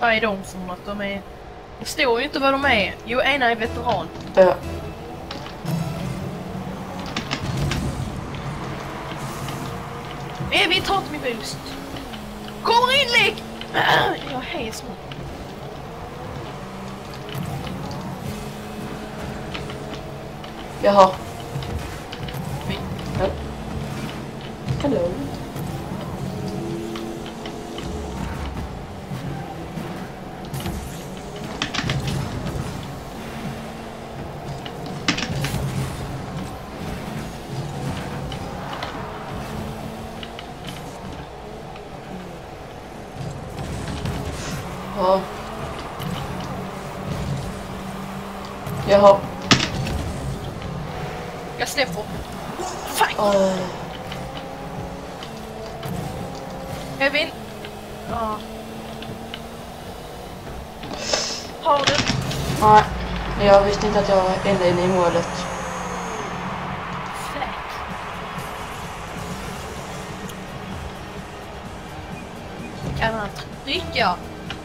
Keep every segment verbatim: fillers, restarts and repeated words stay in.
Vad är de för något? De är... Det står ju inte vad de är. Jo, ena är veteran. Ja. Nej, vi tar inte min boost. Kommer in, Lik! Jag är helt smart. Jaha. Vi... Ja. Hello. Ja. Jaha. Jag släpper. Fan! Uh. Kevin. Ja. Har du? Nej, jag visste inte att jag var ända inne i målet. Fläck. Kan han trycka?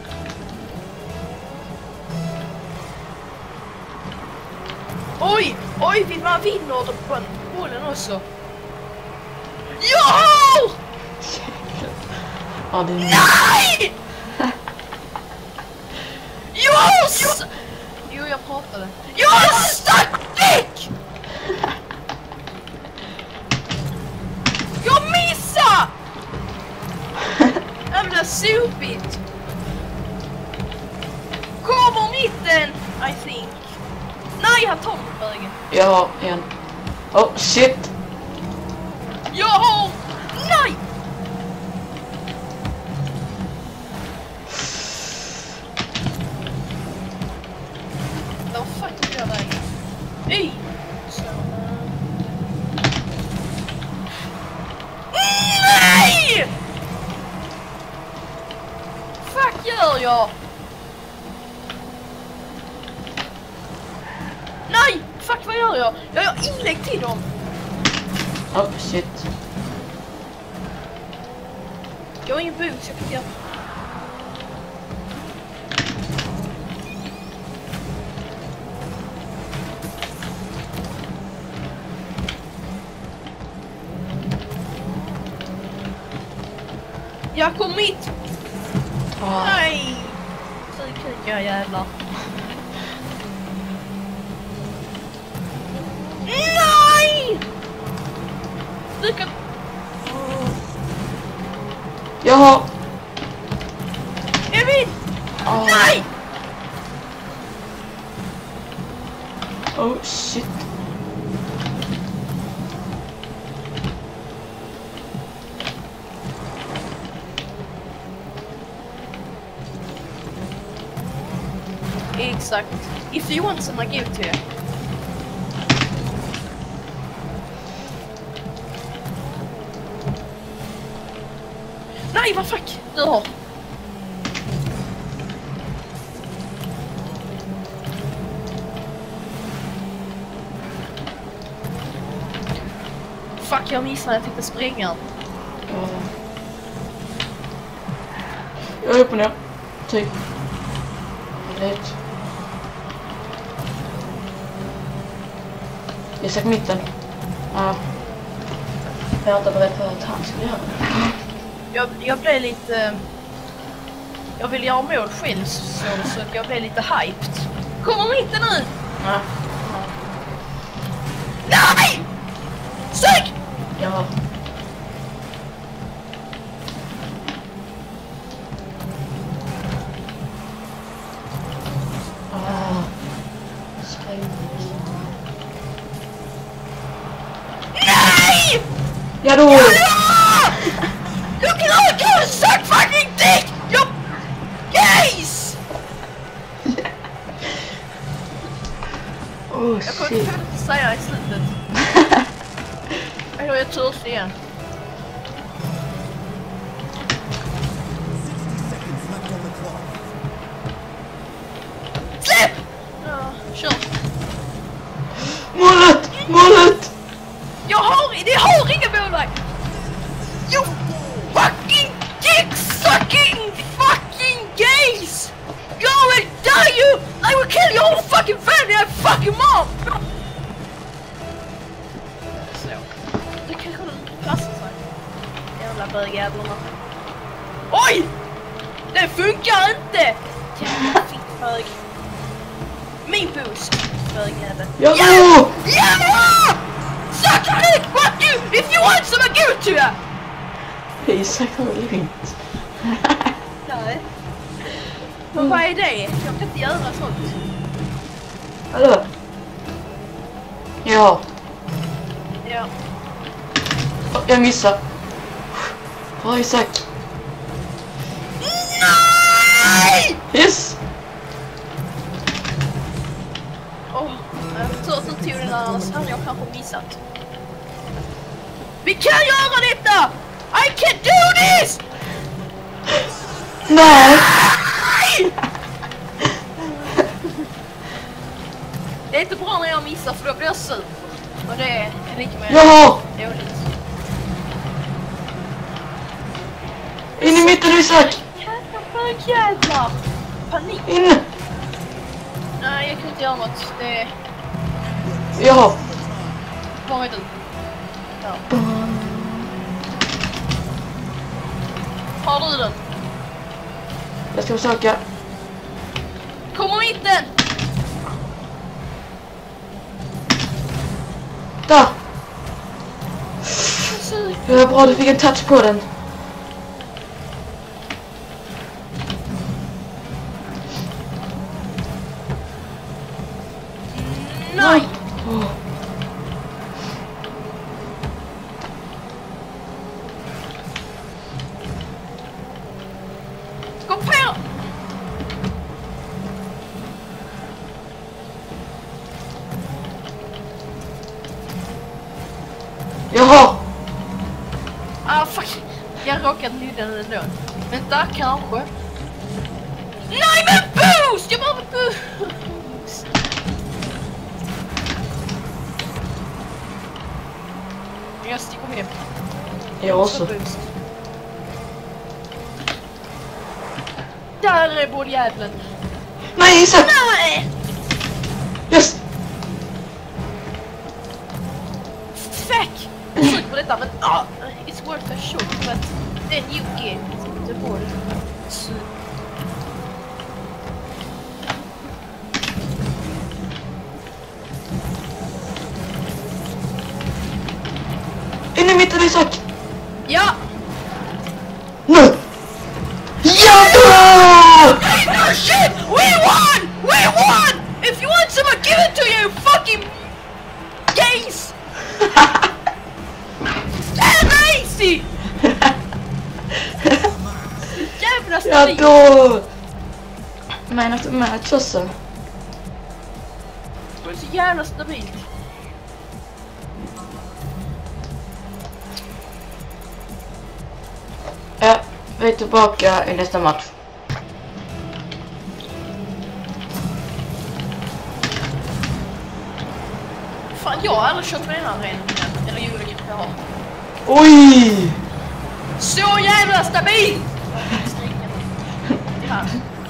Oj! Oj, vi man vinner på bollen också. Jo! Ja, det är... Nej! Jo! Jo, jo jag pratade. Jag stack! Jag missade! Jävla sopigt. Kommer mitten, I think. Nej, han tar på vägen. Jag har en. Oh, shit! Jag har... Nej! Vad fuck är jag vägen? Nej! Så... Nej! Fuck gör jag? Nej! Fuck, vad gör jag? Jag gör inlägg till dem. Oh, shit. Jag har ingen boost, jag kan inte göra. Jag kom mitt! Ah. Nej! Så kika jävlar. Nej! Du kan... Jaha! Evin! Ah. Nej! Oh, shit. Exakt. If you want some, I give it to you. Nej, vad fuck du har? Fuck, jag missade, jag tänkte spränga. Ja. Jag är upp och ner. Typ. Rätt. Jag söker mitten. Ja. Jag var inte beredd på att han skulle göra det. Jag, jag blev lite... Jag vill göra mål själv så, så jag blev lite hyped. Kommer inte nu! Ja. Nej! Sök! Ja. Ah. Nej! Ja då! Jag klarar suck fucking dick! Jag... Yes! Oh, jag kommer shit. inte säga i slutet. Jag är törstig igen. Släpp! Ja, kör. Målet! Målet! Jag har... Det har inga målvakt! You fucking dick sucking fucking gays! fucking mom! Så. Det kanske den passar sig. Jävla bögjävlarna. Oj! Det funkar inte! Jävla fittbög. Min boost, bögjävel. Ja! Ja! Ja! Suck a dick! Fuck you! If you want some, I give it to you! Isak har det lugnt. Nej. Men vad är det? Jag kan inte göra sånt. Hallå? Ja. Ja. Oh, jag missar. Bra Isak. Nej! Yes! Åh, oh, jag tror att du tog den där, annars hade jag kanske missat. Vi kan göra detta! I can do this! Nej! Det är inte bra när jag missar för då blir jag sur. Och det är lika med Ja! dåligt. In i mitten Isak! Jävlar, jävlar! Panik! In! Nej, jag kan inte göra något. Det är... Ja! Var är du? Ja. Har du den? Jag ska försöka. Kom om mitten! Där! Ja, bra, du fick en touch på den. Nej! Oh. Gå på! Jaha! Ah, fuck! Jag råkade lyda den ändå. Vänta, kanske. Nej, men boost! Jag behöver boost! Jag sticker med. Jag också. Boost. Där är både jävlen. Nej, Isak! Nej! Yes! Fuck! Jag trycker på detta, men ah, it's worth a shot. But then you get the ball. Så. In i mitten Isak! Ja! Nu! Jävlar! No shit! We won! We won! If you want some, I'll give it to you, fucking gays! Damn easy! Jävla Ja stabil! då! Man of the match också. Det är så jävla stabilt. Ja, vi är tillbaka i nästa match. Fan, jag har aldrig kört med den här redan. Eller jo, det kanske jag har. Oj! Så jävla stabil! Ja.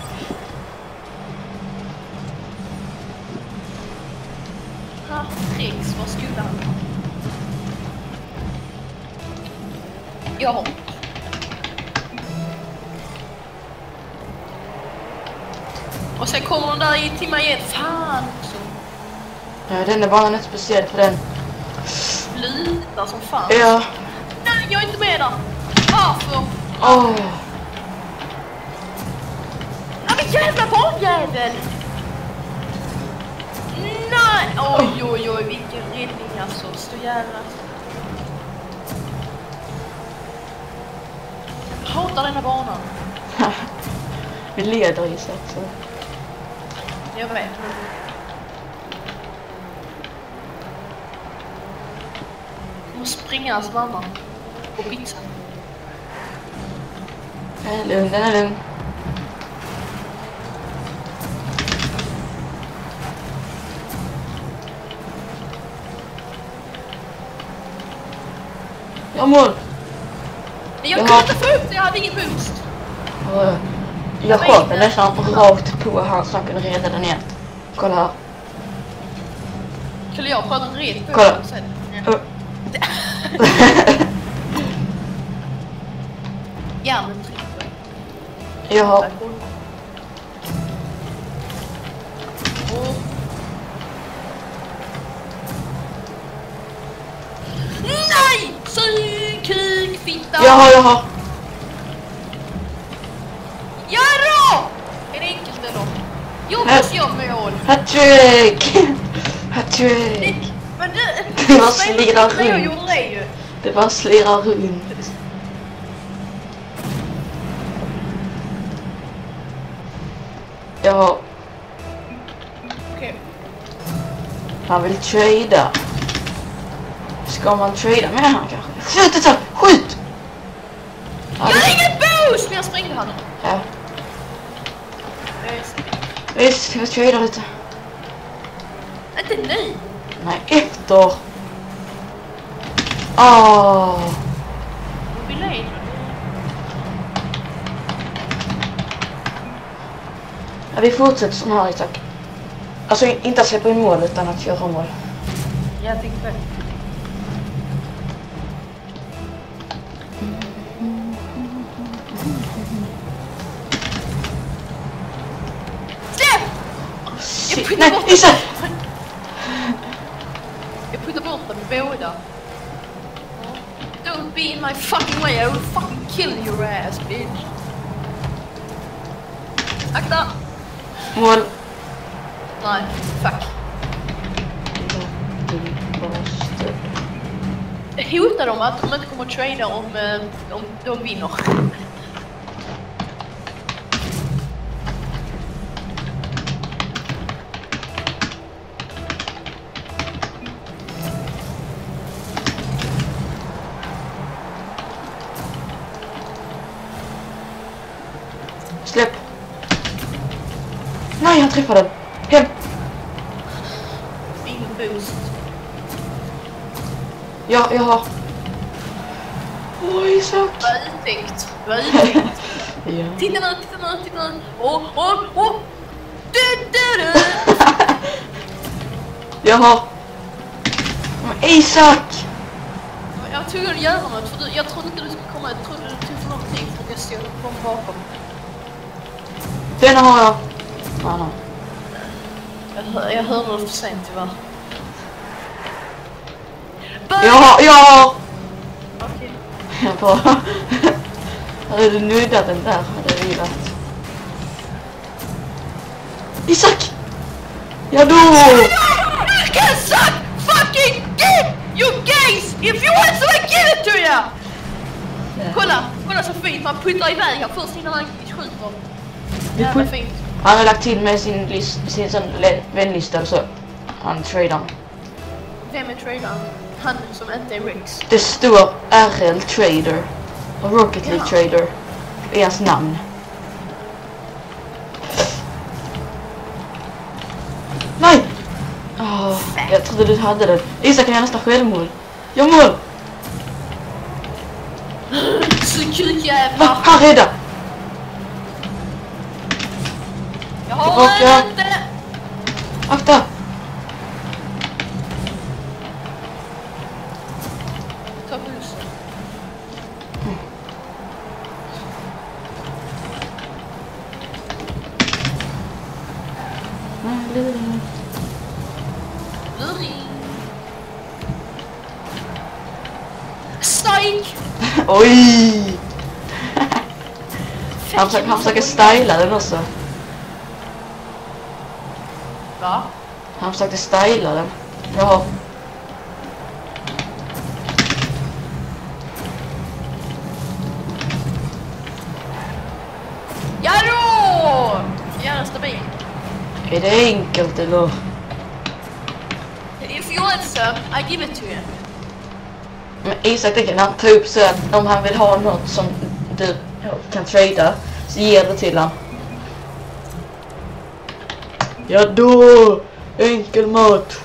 Ah, Trix, vad skulle han? Ja. Och sen kommer den där in till mig igen. Fan också. Ja, den är bara något speciellt för den. Lutar som fan. Ja. Nej, jag är inte med där. Varför? Åh. Oh. Ja, men jävla barnjävel! Nej! Oj, oj, oj, vilken räddning alltså. Stå jävla. Jag hatar denna banan. Vi leder i sig så. Jag vet. Jag måste springa hans mamma. På pizza. Den är lugn, den är lugn. Jag mål! Jag Jaha. kunde inte få upp det, jag hade ingen boost. Och jag sköt den nästan rakt på han så han kunde rädda den igen. Kolla här. Skulle jag prata en red på Kolla. sen? Uh. Hjärnan trycker. Jaha. Och... Nej! Sykuk, fitta! Jaha, jaha. Ja då! Är det enkelt eller? Jo, fast jag mål. Hattrick! Hattrick! Men det... Det var slira Jag runt. gjorde det ju. Det var slira runt. Jaha. Okej. Han vill trada. Ska man trada med han kanske? Skjut det så! Skjut! Ja, Jag det- har ingen boost! Men jag sprängde honom. Ja. Just. Visst, jag tradar lite. Inte nu. Nej, efter. Åh. Vi leder. Ja, vi fortsätter som här, Isak. Alltså inte att släppa in mål utan att göra mål. Jag tänkte väl. Släpp! Shit. Nej, Isak! Jag puttar bort dem båda. Don't be in my fucking way, I will fucking kill your ass, bitch. Akta! Mål. Nej, fuck. Hotar de att de inte kommer att trada om, eh, om de vinner? Släpp. Nej, jag träffade den. Hem. Ingen boost. Ja, jag har. Åh, Isak. Vad uttänkt. Vad uttänkt. Ja. Titta nu, titta nu, titta nu. Åh, åh, åh! Du, du, du! Jag har. Men Isak! Jag var tvungen att göra något, för du, jag trodde inte du skulle komma. Jag trodde det tog för lång tid för att jag stod kom bakom. Den har jag. Ah, no. Jag, hör, jag hörde det för sent tyvärr. Jag har, jag har. Okej. Jag bara. Hade du nuddat den där hade jag gillat. Isak! Ja då! You can suck fucking dick, you gays! If you want so I give it to you! Kolla, kolla så fint, man puttar iväg här först innan han skjuter. Jävla fint. Han har lagt till med sin, list, sin sån le- vänlista så han tradar. Vem är tradern? Han som inte är Rex. Det står R L Trader och Rocket League Ja. Trader i hans namn. Nej! Oh, jag trodde du hade den. Isak kan göra nästa självmål. Jag mål! Så Va? kukjävlar! Han räddar! Jag har Tillbaka. inte! Akta! Ta bussen. Luring. Strike! Oj! Han försöker, han försöker styla den också. Va? Han försökte styla den. Ja. Ja då! Gärna stabil. Är det enkelt eller? If you want some, I give it to you. Men Isak det kan han ta upp så att om han vill ha något som du kan trada så ger det till han. Ja då! Enkel mat!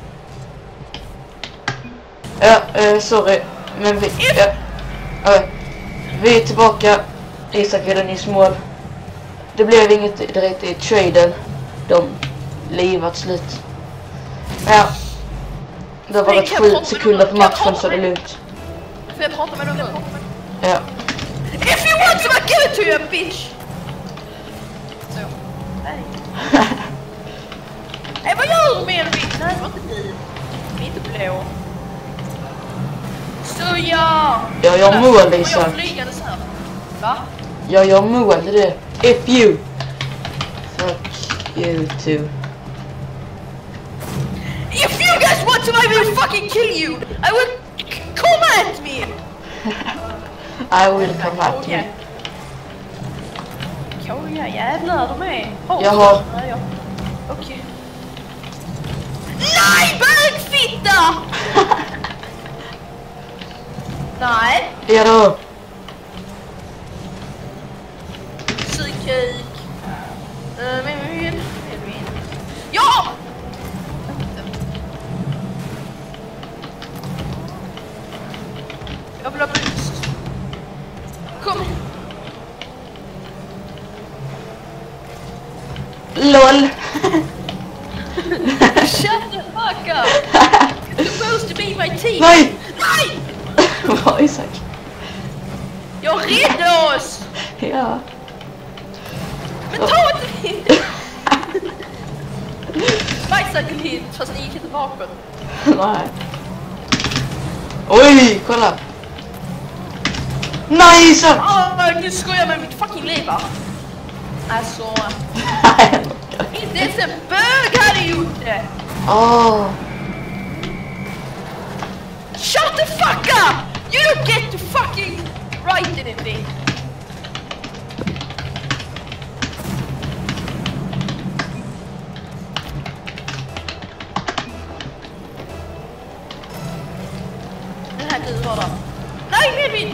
Ja, eh, sorry. Men vi... Ja, ja, vi är tillbaka. Isak gjorde nyss mål. Det blev inget direkt i traden. De livat slut. Ja, Det har bara sju sekunder på matchen så det är lugnt. Får jag prata med dem nu? Ja. If you want to, I give it to you, bitch! Så. Nej. Nej, vad gör du med en bitch? Nej, det var inte vi. Vi är inte blå. Så ja! Jag gör mål, Isak. Jag flygandes här. Va? Jag gör mål, det är det. If you. Fuck you too. If you guys want to, I will fucking kill you! I will come at me! I will come at oh, yeah. me. Oh, ja, jävlar, de är... Oh, jag har... Okej. Okay. Nej, bögfitta! Nej. Ja då. Psykik. Uh, men men men. Ja! Jag vill ha boost. Kom. LOL. Shut the fuck up. You're supposed to be my team. Nej! Nej! Bra, Isak. Jag räddar oss! Ja. Men ta inte hit! Bicycle hit, fast ni gick inte bakåt. Nej. Oj, kolla. Nej, Isak! Åh, du skojar med mitt fucking liv, va? Alltså... inte ens en bög hade gjort det! Åh. Shut the fuck up! You don't get to fucking write anything! Den här du var där. Nej, Medvin!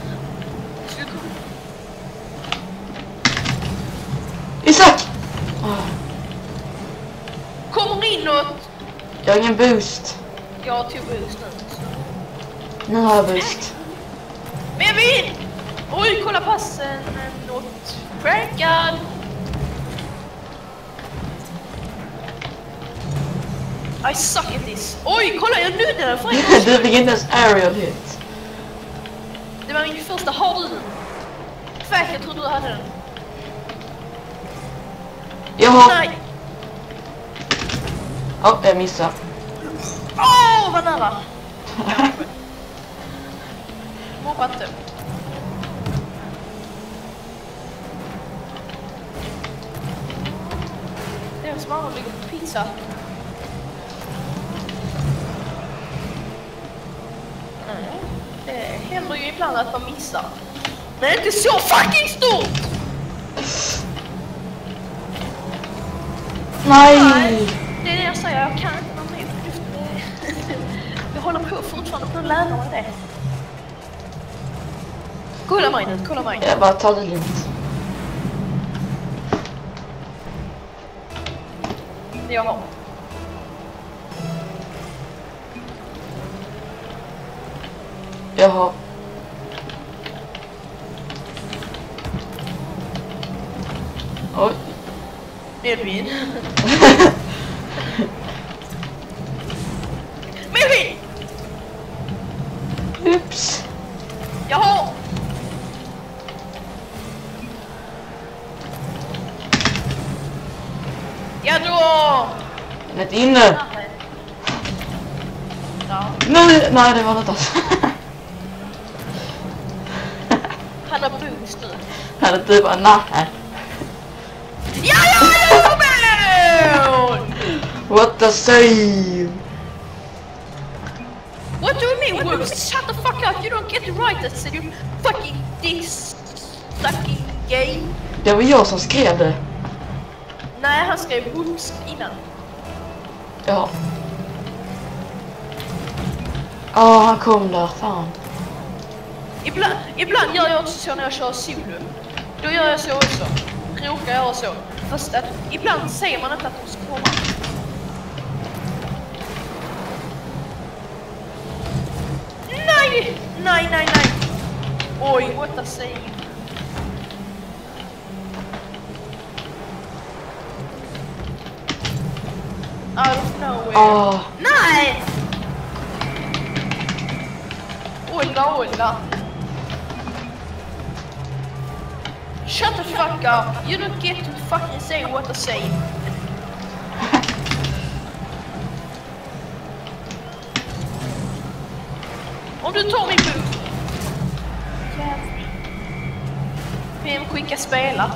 Isak! Oh. Kommer inåt! Jag har ingen boost. Jag tog boost nu. Nu har jag boost. Medvin! Oj, kolla passen. Något prankad. I suck at this. Oj, kolla, jag nuddade för en gång. Du fick inte ens aerial hit. Det var min första. Har du den? Fäck, jag trodde du hade den. Jag har... Nej. Åh, oh, jag missade. Åh, oh, vad nära. Mobbat du. Det är en som har ligger på pizza. Nej. Det händer ju ibland att man missar. Men det är inte så fucking stort! Nej! Nej, det är det jag säger, jag kan inte vara med på luften. Jag håller på fortfarande på att lära mig det. Kolla mig nu, kolla mig. Jag bara tar det lugnt. Jag har. Jag har. Oj. Medvin. Medvin! Ups. Jag har. Ja då! Den är inte inne. Ja. Nej, nej, det var något annat. Han har boost nu. Han är typ bara nej. Ja, ja, ja, man! What the save? What do you mean, Wolves? Shut the fuck up! You don't get the right that said you fucking this fucking game. Det var jag som skrev det. Nej, han skrev Wolves innan. Ja. Ja, han kom där, fan. Ibland, ibland gör jag också så när jag kör solo. Då gör jag så också. Råkar jag så. Fast att ibland säger man inte att de ska komma. Nej! Nej, nej, nej. Oj, what a save. Out of nowhere. Ah. Nej! jävla olla. Shut the fuck up. You don't get to fucking say what I say. Om du tar min bok. Jävlar. Vem skickar spela?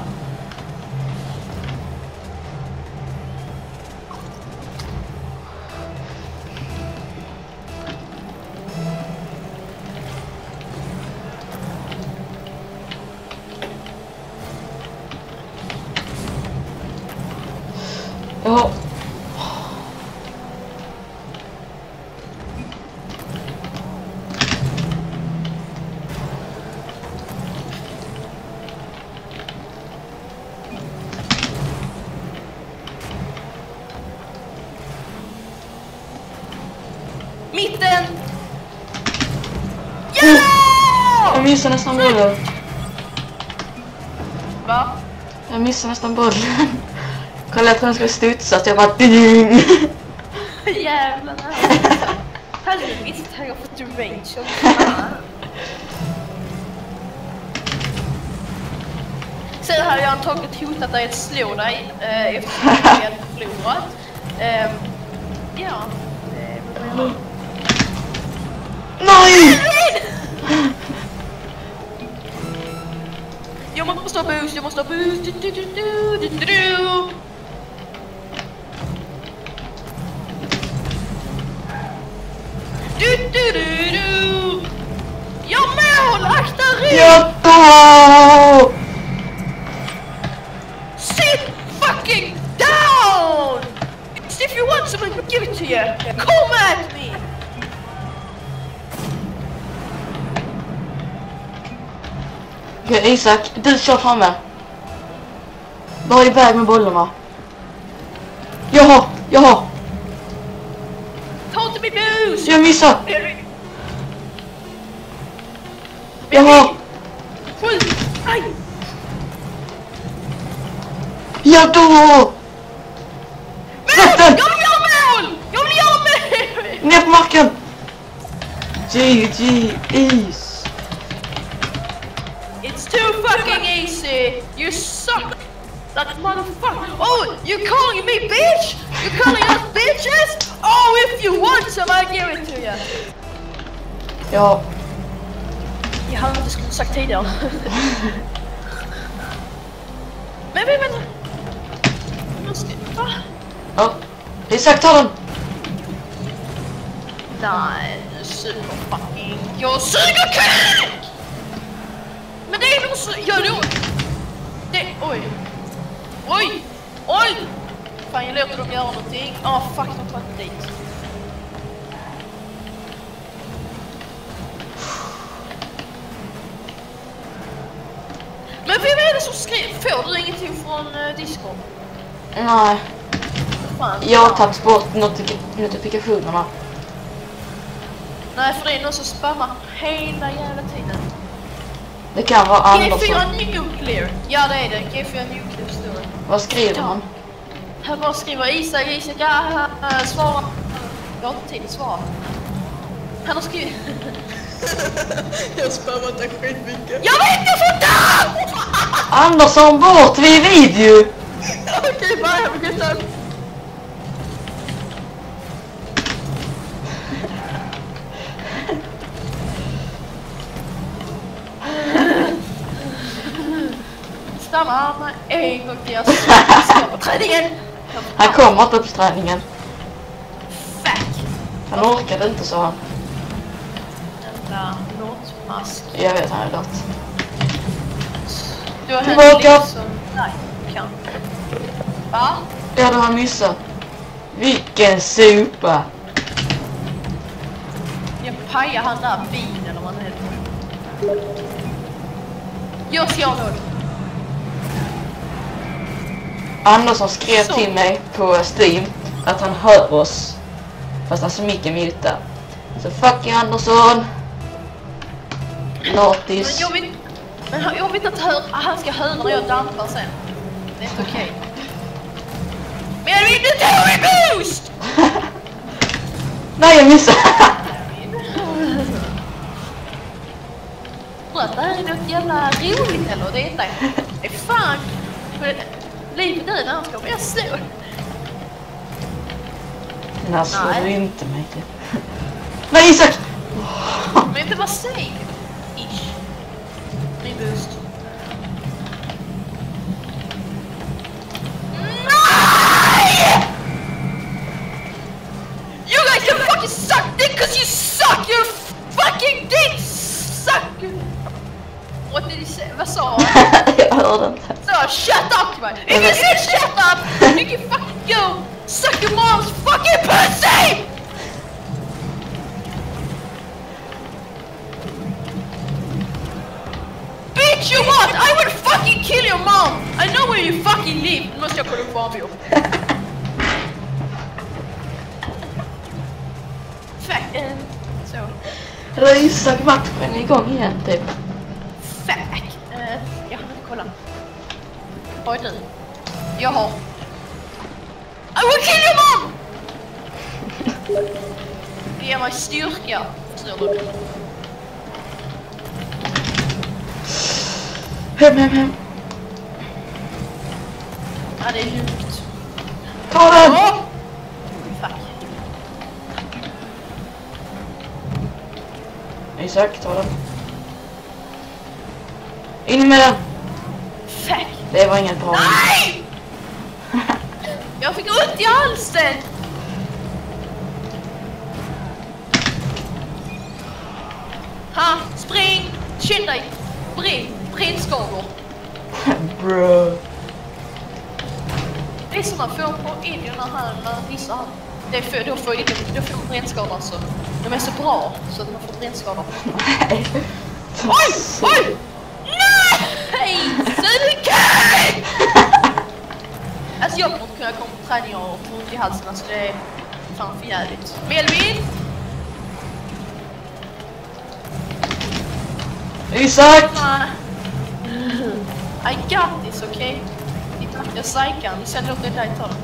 Ja. Mitten! Ja! Jag missade nästan bollen. Va? Jag missade nästan bollen. Kolla att han ska studsa så jag bara ding. Jävlar. Helvete, har jag fått range. Sen hade jag antagligen hotat dig att slå dig eh, eftersom jag hade förlorat. Eh, ja. Eh, Nej! Jag måste ha boost, jag måste ha boost. Du, du, du, du, du, du, du. Du, du, du, du. Jag mål, akta rygg! Jag dör! Sit fucking down! If you want someone to give it to you, come at me! Okej, Isak, du kör framme. Bara iväg med bollarna. Jaha, jaha. Ta inte min boost! Jag missar. Jaha. Skjut! Aj! Jag dör! Sätt den! Jag vill göra mål! Jag vill göra mål! Ner på marken! G G is. It's too fucking easy! You suck! That motherfucker! Oh, you're calling me bitch? You're calling us bitches? Oh, if you want some, I'll give it to you! Ja. Jag hade inte skulle sagt tidigare. Men vi men... Va? Ja. Isak, ta den! Nej, du suger fucking... Jag suger kuk! Men det är nog så... Gör du? Det... Oj. Oj! Oj! Fan, jag låter dem göra någonting. Ah, oh, fuck, de tar inte dit. Men vem är det som skriver? Får du ingenting från uh, Discord? Nej. Fan, Jag har tagit bort notif notifikationerna. Nej, för det är någon som spammar hela jävla tiden. Det kan vara G fyra Andersson. Nuclear. Ja, det är det. G fyra Nuclear står det. Vad skriver han? Här bara skriver Isak, Isak, ja, äh, svara. Jag har inte tid att svara. Han har skrivit... Jag spammar inte skitmycket. Jag vet inte för det! Andersson, bort vid video! Okej, bara jag vill geta. Stanna armarna en gång till jag ska på träningen. Han kommer inte upp träningen. Fuck. Han orkade inte, sa han. Jävla låtmask. Jag vet, han är dött. Du har Tillbaka. hört liksom... Nej, kan. Va? Ja, det har han missat. Vilken sopa! Jag pajar han där bin eller vad det heter. Jag ska göra något. Andersson skrev Så. till mig på Steam att han hör oss. Fast hans mick är mutad. Så fuck you, Andersson. Men Latis. jag vill, men jag vill inte att hör, han ska höra när jag dampar sen. Det är inte okej. Men jag vill inte ta en boost! Nej, jag missade. något jävla roligt eller det är inte. Det är fan. Livet är när han ska bli stor. Nej, slår du inte mig. Nej, Isak! Men inte bara säg. Ish. Min boost. Nej! You guys can fucking suck dick cause you suck! You fucking dick suck! What did he say? Vad sa han? Jag hörde inte. So, shut up to me! If you say shut up, you can fucking go suck your mom's fucking pussy! Bitch, you what? I would fucking kill your mom! I know where you fucking live! Nu måste jag kolla upp Fabio. Fuck, eh, så. Eller Isak, matchen är igång igen typ. Fuck, eh, jag har inte kollat. Vad är du? Jag har... I will kill your mom! Det ger mig styrka, förstår du? Hem, hem, hem. Ja, det är lugnt. Ta den! Oh! Fuck. Isak, ta den. In med den! Fuck. Det var inget bra. Nej! Jag fick ont i halsen! Ha, spring! Känn dig! Brin! Brinskador! Bro. Det är som man får på indierna här när vissa här. Det är för, då får då får man brännskador alltså. De är så bra så att man får brännskador. Nej. Oj! Oj! Nej! Sugkej! Alltså jag kommer inte kunna komma på träning och få ont i halsen. Alltså det är fan för jävligt. Melvin! Isak! I got this, okay? Jag psykar, sen låter jag dig ta den.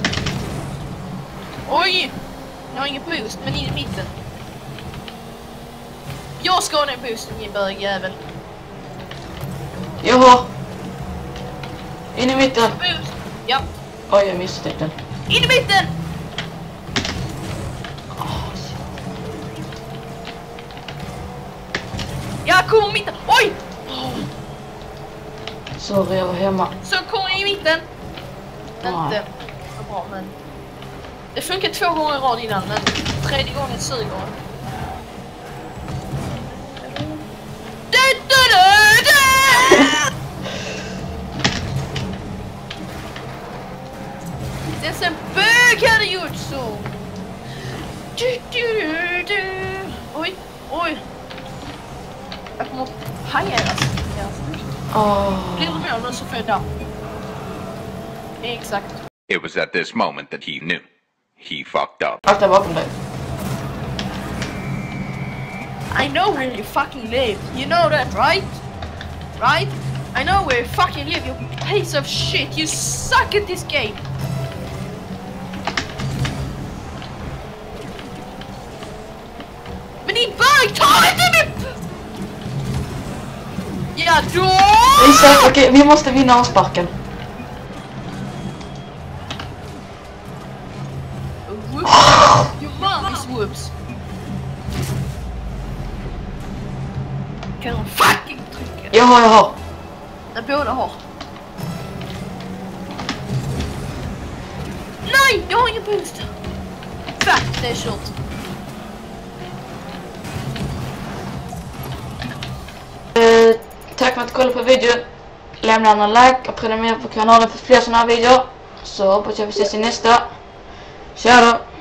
Oj! Jag har ingen boost, men in i mitten. Jag ska ha den boosten, min bögjävel. Jag har. In i mitten. Boost! Ja. Oj, jag missade den. In i mitten! Jag kommer i mitten! Oj! Sorry, jag var hemma. Så kommer i mitten. Ja. Inte så bra, men... Det funkar två gånger i rad innan, men tredje gången suger den. Det är sen bög hade gjort så. Du, du, du. Oj, oj. Jag kommer att haja alltså. Oh. Blir du med om så födda? Exakt. It was at this moment that he knew. He fucked up. Akta bakom dig. I know where you fucking live. You know that, right? Right? I know where you fucking live, you piece of shit. You suck at this game. Men din bög, ta inte mig! Ja, då! Isak, okej, okay, vi måste vinna avsparken. Whoops. Your mom is whoops. Kan hon fucking trycka? Jag har, jag har. När båda har. Nej, jag har ingen boost. Fuck, det är kört. Uh, tack för att du kollade på videon. Lämna en like och prenumerera på kanalen för fler sådana här videor. Så hoppas jag vi ses i nästa. Tja då!